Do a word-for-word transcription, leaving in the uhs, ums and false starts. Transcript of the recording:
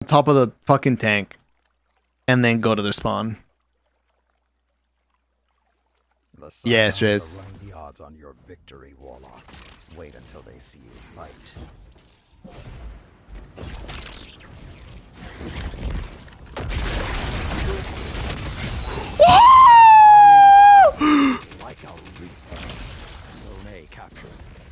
top of the fucking tank and then go to their spawn. Yes, Trace. The odds on your victory, Warlock. Wait until they see you fight. Like a reaper. Zone A captured.